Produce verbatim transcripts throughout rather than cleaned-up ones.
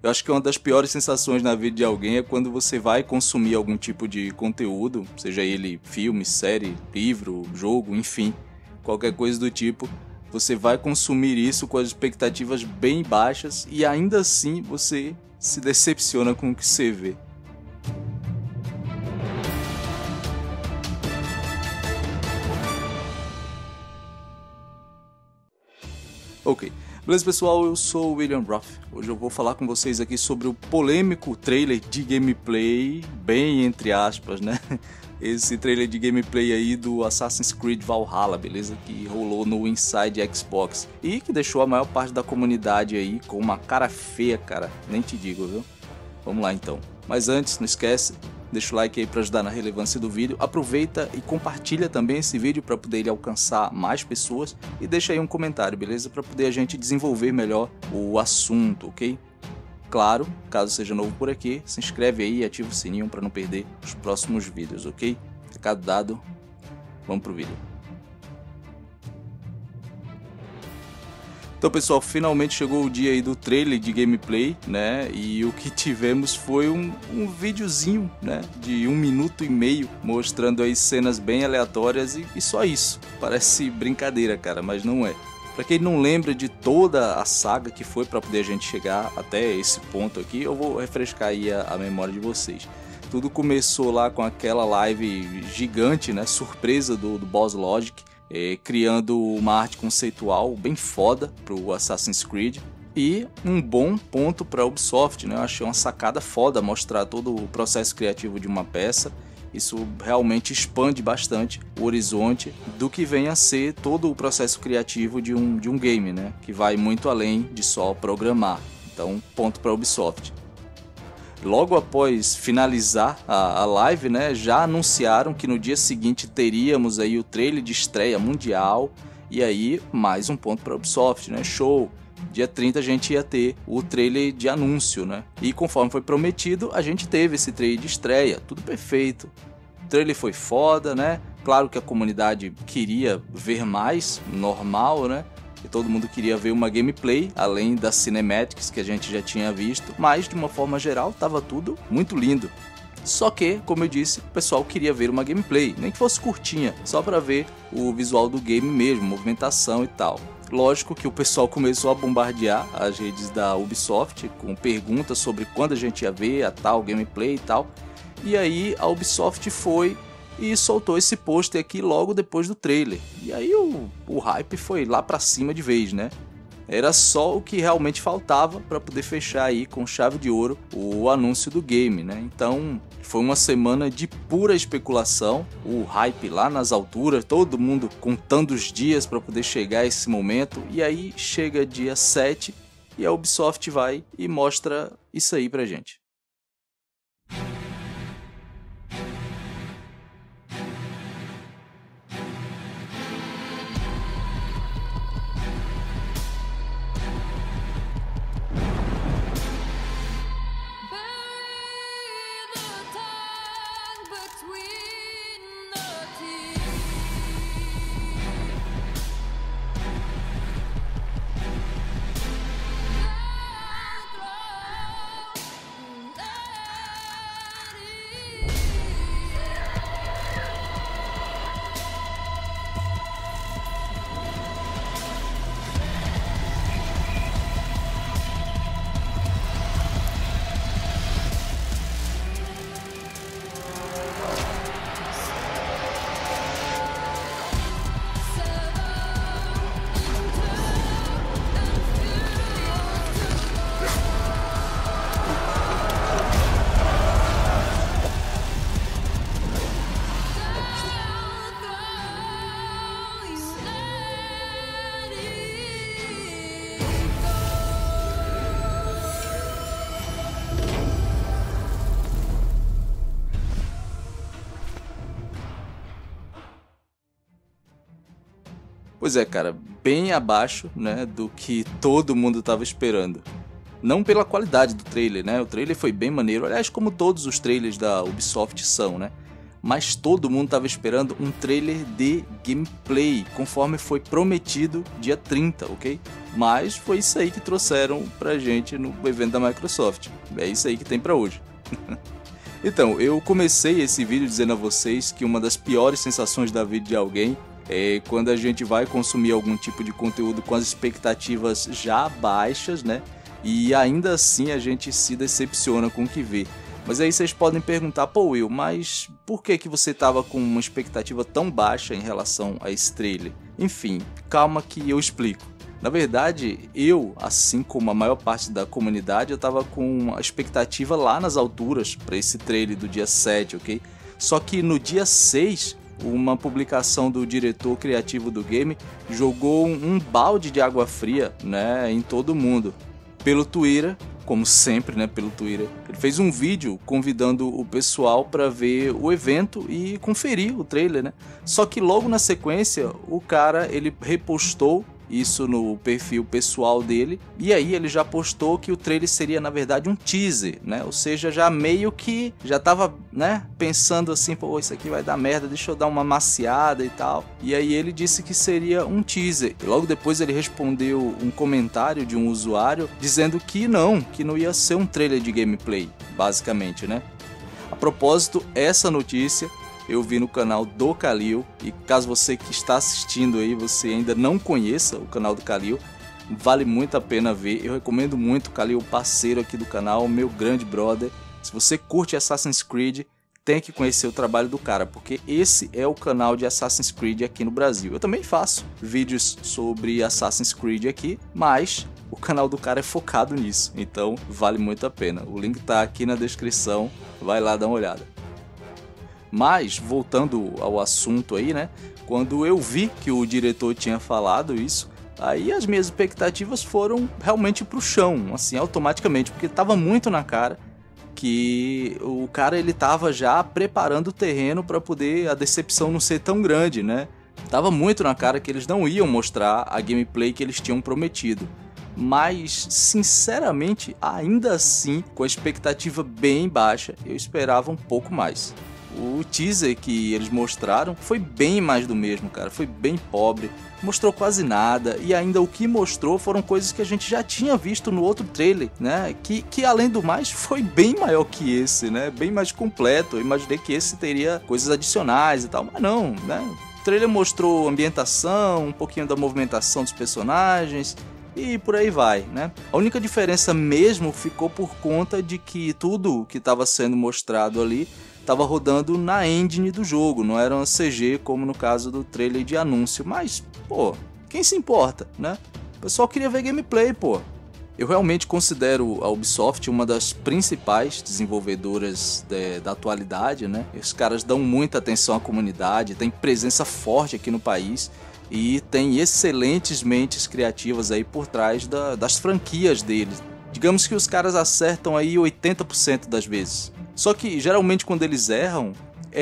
Eu acho que uma das piores sensações na vida de alguém é quando você vai consumir algum tipo de conteúdo, seja ele filme, série, livro, jogo, enfim, qualquer coisa do tipo. Você vai consumir isso com as expectativas bem baixas e ainda assim você se decepciona com o que você vê. Ok, beleza pessoal, eu sou o William Roth. Hoje eu vou falar com vocês aqui sobre o polêmico trailer de gameplay, bem entre aspas, né? Esse trailer de gameplay aí do Assassin's Creed Valhalla, beleza? Que rolou no Inside Xbox e que deixou a maior parte da comunidade aí com uma cara feia, cara, nem te digo, viu? Vamos lá então. Mas antes, não esquece, deixa o like aí para ajudar na relevância do vídeo, aproveita e compartilha também esse vídeo para poder ele alcançar mais pessoas e deixa aí um comentário, beleza? Para poder a gente desenvolver melhor o assunto, ok? Claro, caso seja novo por aqui, se inscreve aí e ativa o sininho para não perder os próximos vídeos, ok? Recado dado, vamos pro vídeo. Então pessoal, finalmente chegou o dia aí do trailer de gameplay, né? E o que tivemos foi um, um videozinho, né? De um minuto e meio, mostrando aí cenas bem aleatórias e, e só isso. Parece brincadeira, cara, mas não é. Pra quem não lembra de toda a saga que foi para poder a gente chegar até esse ponto aqui, eu vou refrescar aí a, a memória de vocês. Tudo começou lá com aquela live gigante, né? Surpresa do, do Boss Logic. É, criando uma arte conceitual bem foda para o Assassin's Creed e um bom ponto para a Ubisoft, né? Eu achei uma sacada foda mostrar todo o processo criativo de uma peça. Isso realmente expande bastante o horizonte do que vem a ser todo o processo criativo de um, de um game, né? Que vai muito além de só programar. Então, ponto para a Ubisoft. Logo após finalizar a, a live, né, já anunciaram que no dia seguinte teríamos aí o trailer de estreia mundial e aí mais um ponto para a Ubisoft, né? Show! Dia trinta a gente ia ter o trailer de anúncio, né? E conforme foi prometido, a gente teve esse trailer de estreia, tudo perfeito. O trailer foi foda, né? Claro que a comunidade queria ver mais, normal, né? E todo mundo queria ver uma gameplay, além das cinematics que a gente já tinha visto, mas de uma forma geral estava tudo muito lindo. Só que, como eu disse, o pessoal queria ver uma gameplay, nem que fosse curtinha, só para ver o visual do game mesmo, movimentação e tal. Lógico que o pessoal começou a bombardear as redes da Ubisoft com perguntas sobre quando a gente ia ver a tal gameplay e tal. E aí a Ubisoft foi e soltou esse pôster aqui logo depois do trailer. E aí o, o hype foi lá pra cima de vez, né? Era só o que realmente faltava para poder fechar aí com chave de ouro o anúncio do game, né? Então foi uma semana de pura especulação, o hype lá nas alturas, todo mundo contando os dias para poder chegar a esse momento. E aí chega dia sete e a Ubisoft vai e mostra isso aí pra gente. Pois é, cara, bem abaixo, né, do que todo mundo estava esperando. Não pela qualidade do trailer, né? O trailer foi bem maneiro, aliás, como todos os trailers da Ubisoft são, né? mas todo mundo estava esperando um trailer de gameplay, conforme foi prometido dia trinta, ok? Mas foi isso aí que trouxeram pra gente no evento da Microsoft. É isso aí que tem pra hoje. Então, eu comecei esse vídeo dizendo a vocês que uma das piores sensações da vida de alguém é quando a gente vai consumir algum tipo de conteúdo com as expectativas já baixas, né? E ainda assim a gente se decepciona com o que vê. Mas aí vocês podem perguntar, pô Will, mas por que que você estava com uma expectativa tão baixa em relação a esse trailer? Enfim, calma que eu explico. Na verdade, eu, assim como a maior parte da comunidade, eu estava com a expectativa lá nas alturas para esse trailer do dia sete, ok? Só que no dia seis, uma publicação do diretor criativo do game jogou um balde de água fria, né, em todo mundo. Pelo Twitter, como sempre, né, pelo Twitter. Ele fez um vídeo convidando o pessoal para ver o evento e conferir o trailer, né? Só que logo na sequência, o cara, ele repostou isso no perfil pessoal dele, e aí ele já postou que o trailer seria na verdade um teaser, né? Ou seja, já meio que já tava, né, pensando assim, pô, isso aqui vai dar merda, deixa eu dar uma maciada e tal. E aí ele disse que seria um teaser. E logo depois ele respondeu um comentário de um usuário dizendo que não, que não ia ser um trailer de gameplay, basicamente, né? A propósito, essa notícia eu vi no canal do Kalil, e caso você que está assistindo aí, você ainda não conheça o canal do Kalil, vale muito a pena ver. Eu recomendo muito o Kalil, parceiro aqui do canal, meu grande brother. Se você curte Assassin's Creed, tem que conhecer o trabalho do cara, porque esse é o canal de Assassin's Creed aqui no Brasil. Eu também faço vídeos sobre Assassin's Creed aqui, mas o canal do cara é focado nisso, então vale muito a pena. O link tá aqui na descrição, vai lá dar uma olhada. Mas, voltando ao assunto aí, né? Quando eu vi que o diretor tinha falado isso, aí as minhas expectativas foram realmente pro chão, assim, automaticamente, porque tava muito na cara que o cara, ele tava já preparando o terreno para poder a decepção não ser tão grande, né? Tava muito na cara que eles não iam mostrar a gameplay que eles tinham prometido. Mas, sinceramente, ainda assim, com a expectativa bem baixa, eu esperava um pouco mais. O teaser que eles mostraram foi bem mais do mesmo, cara, foi bem pobre, mostrou quase nada, e ainda o que mostrou foram coisas que a gente já tinha visto no outro trailer, né, que, que além do mais foi bem maior que esse, né, bem mais completo. Eu imaginei que esse teria coisas adicionais e tal, mas não, né, o trailer mostrou ambientação, um pouquinho da movimentação dos personagens, e por aí vai, né? A única diferença mesmo ficou por conta de que tudo que estava sendo mostrado ali estava rodando na engine do jogo, não era uma C G como no caso do trailer de anúncio, mas, pô, quem se importa, né? O pessoal queria ver gameplay, pô. Eu realmente considero a Ubisoft uma das principais desenvolvedoras de, da atualidade, né? Os caras dão muita atenção à comunidade, tem presença forte aqui no país e tem excelentes mentes criativas aí por trás da, das franquias deles. Digamos que os caras acertam aí oitenta por cento das vezes. Só que geralmente quando eles erram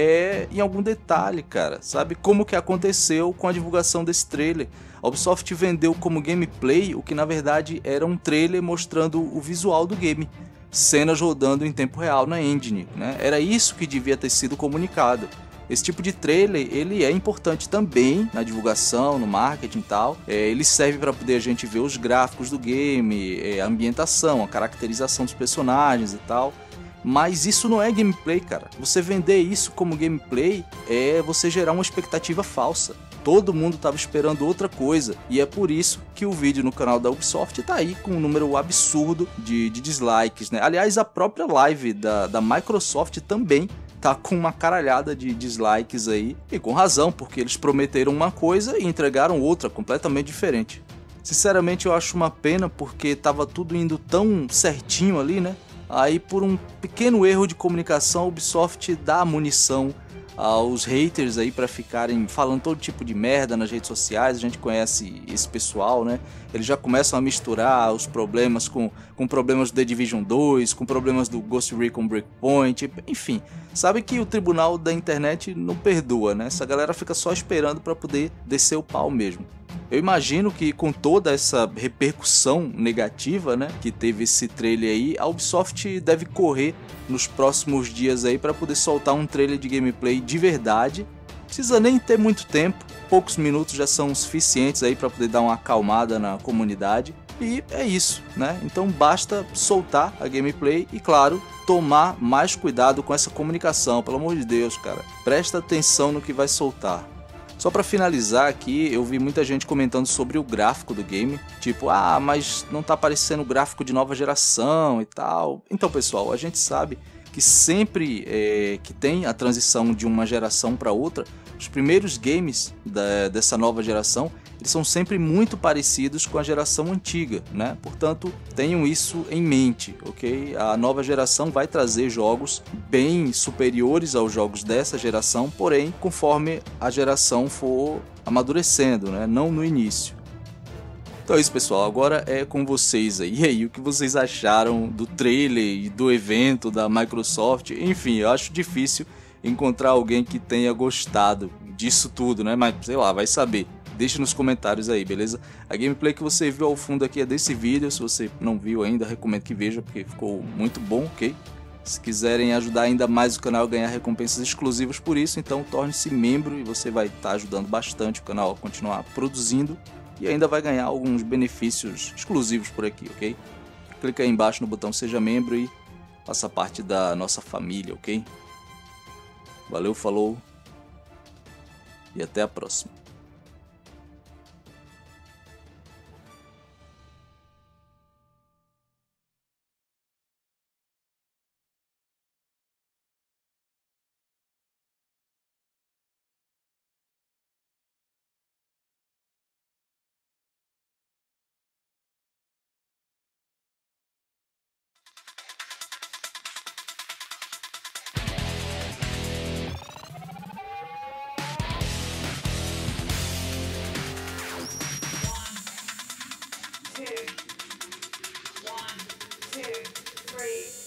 é em algum detalhe, cara, sabe? Como que aconteceu com a divulgação desse trailer. A Ubisoft vendeu como gameplay o que na verdade era um trailer mostrando o visual do game, cenas rodando em tempo real na engine, né? Era isso que devia ter sido comunicado. Esse tipo de trailer, ele é importante também na divulgação, no marketing e tal. É, ele serve para poder a gente ver os gráficos do game, é, a ambientação, a caracterização dos personagens e tal. Mas isso não é gameplay, cara. Você vender isso como gameplay é você gerar uma expectativa falsa. Todo mundo estava esperando outra coisa, e é por isso que o vídeo no canal da Ubisoft tá aí com um número absurdo de, de dislikes, né? Aliás, a própria live da, da Microsoft também tá com uma caralhada de dislikes aí, e com razão, porque eles prometeram uma coisa e entregaram outra completamente diferente. Sinceramente, eu acho uma pena, porque tava tudo indo tão certinho ali, né? Aí, por um pequeno erro de comunicação, a Ubisoft dá munição aos haters aí para ficarem falando todo tipo de merda nas redes sociais. A gente conhece esse pessoal, né? Eles já começam a misturar os problemas com, com problemas do The Division dois, com problemas do Ghost Recon Breakpoint, enfim. Sabe que o tribunal da internet não perdoa, né? Essa galera fica só esperando para poder descer o pau mesmo. Eu imagino que com toda essa repercussão negativa, né, que teve esse trailer aí, a Ubisoft deve correr nos próximos dias aí para poder soltar um trailer de gameplay de verdade. Não precisa nem ter muito tempo, poucos minutos já são suficientes aí para poder dar uma acalmada na comunidade. E é isso, né? Então basta soltar a gameplay e, claro, tomar mais cuidado com essa comunicação, pelo amor de Deus, cara. Presta atenção no que vai soltar. Só para finalizar aqui, eu vi muita gente comentando sobre o gráfico do game, tipo, ah, mas não tá aparecendo gráfico de nova geração e tal. Então, pessoal, a gente sabe que sempre é, que tem a transição de uma geração para outra, os primeiros games da, dessa nova geração, eles são sempre muito parecidos com a geração antiga, né? Portanto, tenham isso em mente, ok? A nova geração vai trazer jogos bem superiores aos jogos dessa geração, porém, conforme a geração for amadurecendo, né? Não no início. Então é isso, pessoal, agora é com vocês aí. E aí, o que vocês acharam do trailer e do evento da Microsoft? Enfim, eu acho difícil encontrar alguém que tenha gostado disso tudo, né? Mas, sei lá, vai saber. Deixe nos comentários aí, beleza? A gameplay que você viu ao fundo aqui é desse vídeo. Se você não viu ainda, recomendo que veja, porque ficou muito bom, ok? Se quiserem ajudar ainda mais o canal a ganhar recompensas exclusivas por isso, então torne-se membro e você vai estar ajudando bastante o canal a continuar produzindo e ainda vai ganhar alguns benefícios exclusivos por aqui, ok? Clica aí embaixo no botão Seja Membro e faça parte da nossa família, ok? Valeu, falou e até a próxima. Two, one, two, three.